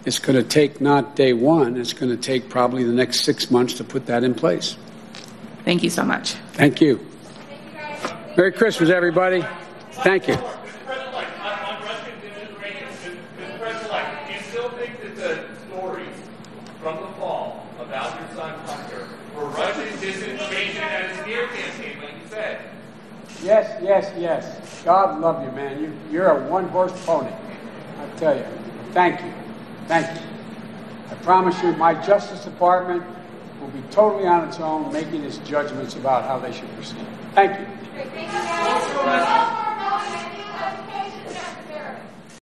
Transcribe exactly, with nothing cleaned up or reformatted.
it's going to take not day one, it's going to take probably the next six months to put that in place. Thank you so much. Thank you. Merry Christmas, everybody. Thank you. From the fall about your son Hunter were Russian disinformation at his smear campaign, like you said. Yes, yes, yes. God love you, man. You, you're a one-horse pony. I tell you. Thank you. Thank you. I promise you my Justice Department will be totally on its own making its judgments about how they should proceed. Thank you. Thank you.